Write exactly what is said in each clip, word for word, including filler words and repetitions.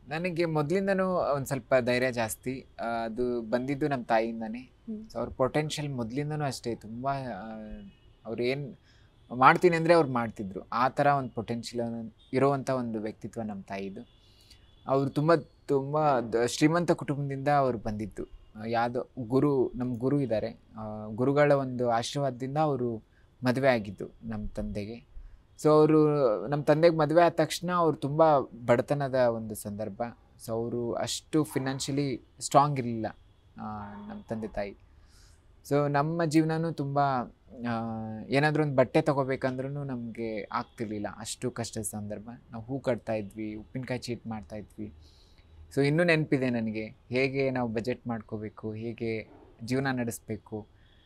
ನನಗೆ ಮೊದಲಿಂದನೂ ಒಂದು ಸ್ವಲ್ಪ ಧೈರ್ಯ ಜಾಸ್ತಿ. ಆ, ಅದು ಬಂದಿದ್ದು ನಮ್ಮ ತಾಯಿಯಿಂದನೇ. ಹ್ಮ್. ಸೊ ಅವ್ರ ಪೊಟೆನ್ಷಿಯಲ್ ಮೊದಲಿಂದನೂ ಅಷ್ಟೇ ತುಂಬ. ಅವ್ರು ಏನು ಮಾಡ್ತೀನಿ ಅಂದರೆ ಅವ್ರು ಮಾಡ್ತಿದ್ರು. ಆ ಥರ ಒಂದು ಪೊಟೆನ್ಷಿಯಲ್ ಇರೋವಂಥ ಒಂದು ವ್ಯಕ್ತಿತ್ವ ನಮ್ಮ ತಾಯಿದು. ಅವರು ತುಂಬ ತುಂಬ ದ- ಶ್ರೀಮಂತ ಕುಟುಂಬದಿಂದ ಅವರು ಬಂದಿದ್ದು. ಆ, ಯಾವುದೋ ಗುರು ನಮ್ಮ ಗುರು ಇದ್ದಾರೆ. ಗುರುಗಳ ಒಂದು ಆಶೀರ್ವಾದದಿಂದ ಅವರು ಮದುವೆ ಆಗಿದ್ದು ನಮ್ಮ ತಂದೆಗೆ. ಸೊ ಅವರು ನಮ್ಮ ತಂದೆಗೆ ಮದುವೆ ಆದ ತಕ್ಷಣ ಅವ್ರು ತುಂಬ ಬಡತನದ ಒಂದು ಸಂದರ್ಭ. ಸೊ ಅವರು ಅಷ್ಟು ಫಿನಾನ್ಷಿಯಲಿ ಸ್ಟ್ರಾಂಗ್ ಇರಲಿಲ್ಲ ನಮ್ಮ ತಂದೆ ತಾಯಿ. ಸೊ ನಮ್ಮ ಜೀವನನೂ ತುಂಬ ಏನಾದರೂ ಒಂದು ಬಟ್ಟೆ ತೊಗೋಬೇಕಂದ್ರೂ ನಮಗೆ ಆಗ್ತಿರ್ಲಿಲ್ಲ, ಅಷ್ಟು ಕಷ್ಟದ ಸಂದರ್ಭ. ನಾವು ಹೂ ಕಟ್ತಾ ಇದ್ವಿ, ಉಪ್ಪಿನಕಾಯಿ ಚೀಟ್ ಮಾಡ್ತಾಯಿದ್ವಿ. ಸೊ ಇನ್ನೂ ನೆನಪಿದೆ ನನಗೆ, ಹೇಗೆ ನಾವು ಬಜೆಟ್ ಮಾಡ್ಕೋಬೇಕು, ಹೇಗೆ ಜೀವನ ನಡೆಸಬೇಕು.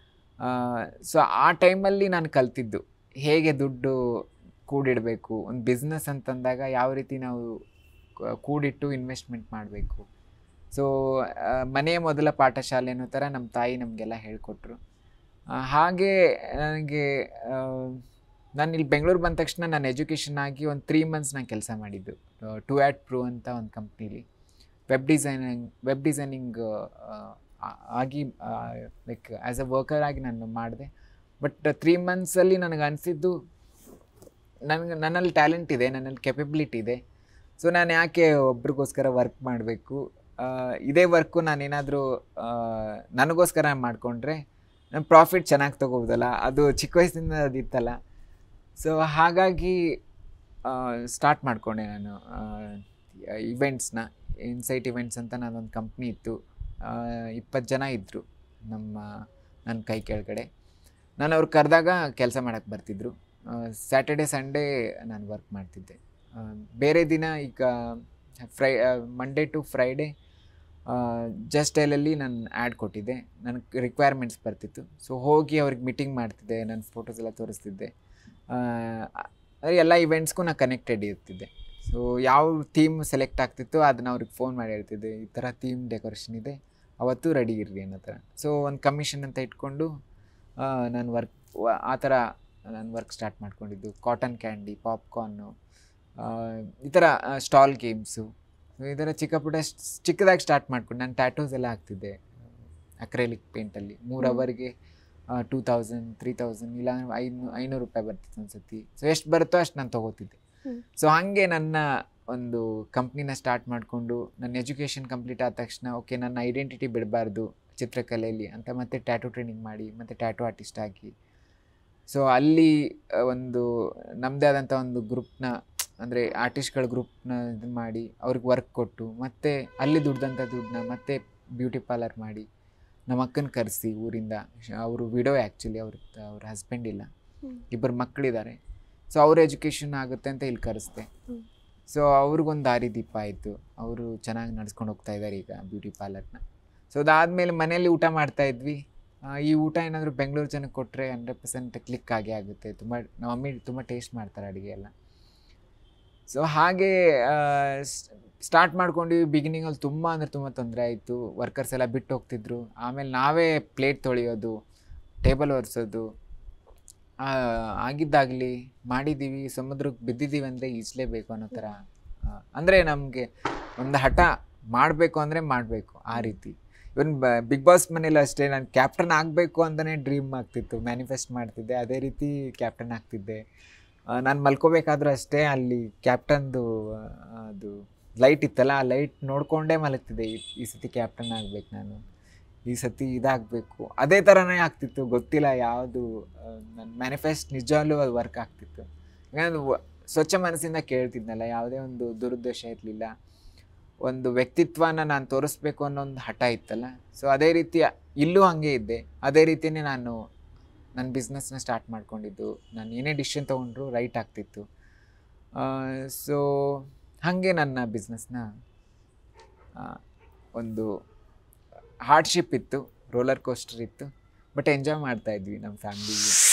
ಸೊ ಆ ಟೈಮಲ್ಲಿ ನಾನು ಕಲ್ತಿದ್ದು ಹೇಗೆ ದುಡ್ಡು ಕೂಡಿಡಬೇಕು. ಒಂದು ಬಿಸ್ನೆಸ್ ಅಂತಂದಾಗ ಯಾವ ರೀತಿ ನಾವು ಕ- ಕೂಡಿಟ್ಟು ಇನ್ವೆಸ್ಟ್ಮೆಂಟ್ ಮಾಡಬೇಕು. ಸೊ ಮನೆಯ ಮೊದಲ ಪಾಠಶಾಲೆ ಅನ್ನೋ ಥರ ನಮ್ಮ ತಾಯಿ ನಮಗೆಲ್ಲ ಹೇಳಿಕೊಟ್ರು. ಹಾಗೆ ನನಗೆ ನಾನು ಇಲ್ಲಿ ಬೆಂಗಳೂರು ಬಂದ ತಕ್ಷಣ ನಾನು ಎಜುಕೇಷನ್ ಆಗಿ ಒಂದು ತ್ರೀ ಮಂತ್ಸ್ ನಾನು ಕೆಲಸ ಮಾಡಿದ್ದು ಟು ಆ್ಯಟ್ ಪ್ರೋ ಅಂತ ಒಂದು ಕಂಪ್ನೀಲಿ ವೆಬ್ ಡಿಸೈನಿಂಗ್ ವೆಬ್ ಡಿಸೈನಿಂಗ್ ಆಗಿ ಲೈಕ್ ಆ್ಯಸ್ ಅ ವರ್ಕರ್ ಆಗಿ ನಾನು ಮಾಡಿದೆ. ಬಟ್ ತ್ರೀ ಮಂತ್ಸಲ್ಲಿ ನನಗೆ ಅನಿಸಿದ್ದು ನನಗೆ ನನ್ನಲ್ಲಿ ಟ್ಯಾಲೆಂಟ್ ಇದೆ, ನನ್ನಲ್ಲಿ ಕೆಪಬಿಲಿಟಿ ಇದೆ. ಸೊ ನಾನು ಯಾಕೆ ಒಬ್ರಿಗೋಸ್ಕರ ವರ್ಕ್ ಮಾಡಬೇಕು. ಇದೇ ವರ್ಕು ನಾನೇನಾದರೂ ನನಗೋಸ್ಕರ ಮಾಡಿಕೊಂಡ್ರೆ ನನ್ನ ಪ್ರಾಫಿಟ್ ಚೆನ್ನಾಗಿ ತೊಗೋಬೋದಲ್ಲ, ಅದು ಚಿಕ್ಕ ವಯಸ್ಸಿಂದ ಅದಿತ್ತಲ್ಲ. ಸೊ ಹಾಗಾಗಿ ಸ್ಟಾರ್ಟ್ ಮಾಡಿಕೊಂಡೆ ನಾನು ಇವೆಂಟ್ಸ್ನ. ಇನ್ಸೈಟ್ ಇವೆಂಟ್ಸ್ ಅಂತ ನಾನೊಂದು ಕಂಪ್ನಿ ಇತ್ತು. ಇಪ್ಪತ್ತು ಜನ ಇದ್ದರು ನಮ್ಮ ನನ್ನ ಕೈ ಕೆಳಗಡೆ. ನಾನು ಅವ್ರು ಕರೆದಾಗ ಕೆಲಸ ಮಾಡೋಕ್ಕೆ ಬರ್ತಿದ್ರು. ಸ್ಯಾಟರ್ಡೆ ಸಂಡೇ ನಾನು ವರ್ಕ್ ಮಾಡ್ತಿದ್ದೆ. ಆ, ಬೇರೆ ದಿನ ಈಗ ಫ್ರೈ ಮಂಡೇ ಟು ಫ್ರೈಡೇ ಜಸ್ಟ್ ಡೈಲಲ್ಲಿ ನಾನು ಆ್ಯಡ್ ಕೊಟ್ಟಿದ್ದೆ. ನನಗೆ ರಿಕ್ವೈರ್ಮೆಂಟ್ಸ್ ಬರ್ತಿತ್ತು. ಸೊ ಹೋಗಿ ಅವ್ರಿಗೆ ಮೀಟಿಂಗ್ ಮಾಡ್ತಿದ್ದೆ, ನನ್ನ ಫೋಟೋಸ್ ಎಲ್ಲ ತೋರಿಸ್ತಿದ್ದೆ. ಅಂದರೆ ಎಲ್ಲ ಇವೆಂಟ್ಸ್ಗೂ ನಾನು ಕನೆಕ್ಟೆಡ್ ಇರ್ತಿದ್ದೆ. ಸೊ ಯಾವ ಥೀಮ್ ಸೆಲೆಕ್ಟ್ ಆಗ್ತಿತ್ತು ಅದನ್ನ ಅವ್ರಿಗೆ ಫೋನ್ ಮಾಡಿ ಹೇಳ್ತಿದ್ದೆ, ಈ ಥರ ಥೀಮ್ ಡೆಕೋರೇಷನ್ ಇದೆ, ಅವತ್ತು ರೆಡಿ ಇರ್ರಿ ಅನ್ನೋ ಥರ. ಸೊ ಒಂದು ಕಮಿಷನ್ ಅಂತ ಇಟ್ಕೊಂಡು ನಾನು ವರ್ಕ್ ಆ ಥರ ನಾನು ವರ್ಕ್ ಸ್ಟಾರ್ಟ್ ಮಾಡ್ಕೊಂಡಿದ್ದು. ಕಾಟನ್ ಕ್ಯಾಂಡಿ, ಪಾಪ್ಕಾರ್ನು, ಈ ಥರ ಸ್ಟಾಲ್ ಗೇಮ್ಸು, ಈ ಥರ ಚಿಕ್ಕ ಪುಟ್ಟ ಚಿಕ್ಕದಾಗಿ ಸ್ಟಾರ್ಟ್ ಮಾಡ್ಕೊಂಡು ನಾನು ಟ್ಯಾಟೂಸ್ ಎಲ್ಲ ಹಾಕ್ತಿದ್ದೆ ಅಕ್ರೆಲಿಕ್ ಪೇಂಟಲ್ಲಿ. ಮೂರು ಅವರ್ಗೆ ಟೂ ತೌಸಂಡ್ ತ್ರೀ ತೌಸಂಡ್ ಇಲ್ಲ ಐನೂ ಐನೂರು ರೂಪಾಯಿ ಬರ್ತಿತ್ತು ಅನ್ಸತಿ. ಸೊ ಎಷ್ಟು ಬರುತ್ತೋ ಅಷ್ಟು ನಾನು ತೊಗೋತಿದ್ದೆ. ಸೊ ಹಾಗೆ ನನ್ನ ಒಂದು ಕಂಪ್ನಿನ ಸ್ಟಾರ್ಟ್ ಮಾಡಿಕೊಂಡು ನನ್ನ ಎಜುಕೇಷನ್ ಕಂಪ್ಲೀಟ್ ಆದ ತಕ್ಷಣ ಓಕೆ ನನ್ನ ಐಡೆಂಟಿಟಿ ಬಿಡಬಾರ್ದು ಚಿತ್ರಕಲೆಯಲ್ಲಿ ಅಂತ ಮತ್ತೆ ಟ್ಯಾಟೂ ಟ್ರೈನಿಂಗ್ ಮಾಡಿ ಮತ್ತು ಟ್ಯಾಟೂ ಆರ್ಟಿಸ್ಟ್ ಆಗಿ. ಸೊ ಅಲ್ಲಿ ಒಂದು ನಮ್ಮದೇ ಆದಂಥ ಒಂದು ಗ್ರೂಪ್ನ, ಅಂದರೆ ಆರ್ಟಿಸ್ಟ್ಗಳ ಗ್ರೂಪ್ನ ಇದು ಮಾಡಿ ಅವ್ರಿಗೆ ವರ್ಕ್ ಕೊಟ್ಟು ಮತ್ತೆ ಅಲ್ಲಿ ದುಡ್ದಂಥ ದುಡ್ಡನ್ನ ಮತ್ತೆ ಬ್ಯೂಟಿ ಪಾರ್ಲರ್ ಮಾಡಿ ನಮ್ಮ ಅಕ್ಕನ ಕರೆಸಿ ಊರಿಂದ. ಅವರು ವಿಡೋ ಆ್ಯಕ್ಚುಲಿ, ಅವ್ರ ಅವ್ರ ಹಸ್ಬೆಂಡ್ ಇಲ್ಲ, ಇಬ್ಬರು ಮಕ್ಕಳಿದ್ದಾರೆ. ಸೊ ಅವ್ರ ಎಜುಕೇಷನ್ ಆಗುತ್ತೆ ಅಂತ ಇಲ್ಲಿ ಕರೆಸ್ದೆ. ಸೊ ಅವ್ರಿಗೊಂದು ದಾರಿ ದೀಪ ಆಯಿತು. ಅವರು ಚೆನ್ನಾಗಿ ನಡ್ಸ್ಕೊಂಡು ಹೋಗ್ತಾ ಇದ್ದಾರೆ ಈಗ ಬ್ಯೂಟಿ ಪಾರ್ಲರ್ನ. ಸೊ ಅದಾದಮೇಲೆ ಮನೇಲಿ ಊಟ ಮಾಡ್ತಾಯಿದ್ವಿ. ಈ ಊಟ ಏನಾದರೂ ಬೆಂಗಳೂರು ಜನಕ್ಕೆ ಕೊಟ್ಟರೆ ಹಂಡ್ರೆಡ್ ಪರ್ಸೆಂಟ್ ಕ್ಲಿಕ್ ಆಗೇ ಆಗುತ್ತೆ. ತುಂಬ ನಮ್ಮ ಮಮ್ಮಿ ತುಂಬ ಟೇಸ್ಟ್ ಮಾಡ್ತಾರೆ ಅಡುಗೆ ಎಲ್ಲ. ಸೊ ಹಾಗೆ ಸ್ಟಾರ್ಟ್ ಮಾಡ್ಕೊಂಡ್ವಿ. ಬಿಗಿನಿಂಗಲ್ಲಿ ತುಂಬ ಅಂದರೆ ತುಂಬ ತೊಂದರೆ ಆಯಿತು. ವರ್ಕರ್ಸ್ ಎಲ್ಲ ಬಿಟ್ಟು ಹೋಗ್ತಿದ್ರು. ಆಮೇಲೆ ನಾವೇ ಪ್ಲೇಟ್ ತೊಳೆಯೋದು, ಟೇಬಲ್ ಒರೆಸೋದು, ಆಗಿದ್ದಾಗಲಿ ಮಾಡಿದ್ದೀವಿ. ಸಮುದ್ರಕ್ಕೆ ಬಿದ್ದಿದ್ದೀವಿ ಅಂದರೆ ಈಜಲೇಬೇಕು ಅನ್ನೋ ಥರ. ಅಂದರೆ ನಮಗೆ ಒಂದು ಹಠ, ಮಾಡಬೇಕು ಅಂದರೆ ಮಾಡಬೇಕು ಆ ರೀತಿ. ಇವನ್ ಬ ಬಿಗ್ ಬಾಸ್ ಮನೇಲಿ ಅಷ್ಟೇ, ನಾನು ಕ್ಯಾಪ್ಟನ್ ಆಗಬೇಕು ಅಂತಲೇ ಡ್ರೀಮ್ ಆಗ್ತಿತ್ತು, ಮ್ಯಾನಿಫೆಸ್ಟ್ ಮಾಡ್ತಿದ್ದೆ. ಅದೇ ರೀತಿ ಕ್ಯಾಪ್ಟನ್ ಆಗ್ತಿದ್ದೆ. ನಾನು ಮಲ್ಕೋಬೇಕಾದ್ರೂ ಅಷ್ಟೇ, ಅಲ್ಲಿ ಕ್ಯಾಪ್ಟನ್ದು ಅದು ಲೈಟ್ ಇತ್ತಲ್ಲ, ಆ ಲೈಟ್ ನೋಡಿಕೊಂಡೇ ಮಲಗ್ತಿದ್ದೆ. ಈ ಈ ಸತಿ ಕ್ಯಾಪ್ಟನ್ ಆಗಬೇಕು ನಾನು, ಈ ಸತಿ ಇದಾಗಬೇಕು. ಅದೇ ಥರನೇ ಆಗ್ತಿತ್ತು. ಗೊತ್ತಿಲ್ಲ ಯಾವುದು ನನ್ನ ಮ್ಯಾನಿಫೆಸ್ಟ್ ನಿಜವಾಗ್ಲೂ ಅದು ವರ್ಕ್ ಆಗ್ತಿತ್ತು. ಯಾಕಂದ್ರೆ ಸ್ವಚ್ಛ ಮನಸ್ಸಿಂದ ಕೇಳ್ತಿದ್ನಲ್ಲ, ಯಾವುದೇ ಒಂದು ದುರುದ್ದೇಶ ಇರಲಿಲ್ಲ. ಒಂದು ವ್ಯಕ್ತಿತ್ವನ ನಾನು ತೋರಿಸ್ಬೇಕು ಅನ್ನೋ ಒಂದು ಹಠ ಇತ್ತಲ್ಲ. ಸೊ ಅದೇ ರೀತಿ ಇಲ್ಲೂ ಹಾಗೆ ಇದ್ದೆ. ಅದೇ ರೀತಿಯೇ ನಾನು ನನ್ನ ಬಿಸ್ನೆಸ್ನ ಸ್ಟಾರ್ಟ್ ಮಾಡ್ಕೊಂಡಿದ್ದು. ನಾನು ಏನೇ ಡಿಸಿಷನ್ ತೊಗೊಂಡ್ರು ರೈಟ್ ಆಗ್ತಿತ್ತು. ಸೊ ಹಾಗೆ ನನ್ನ ಬಿಸ್ನೆಸ್ನ ಒಂದು ಹಾರ್ಡ್ಶಿಪ್ ಇತ್ತು, ರೋಲರ್ ಕೋಸ್ಟರ್ ಇತ್ತು, ಬಟ್ ಎಂಜಾಯ್ ಮಾಡ್ತಾಯಿದ್ವಿ ನಮ್ಮ ಫ್ಯಾಮಿಲಿ.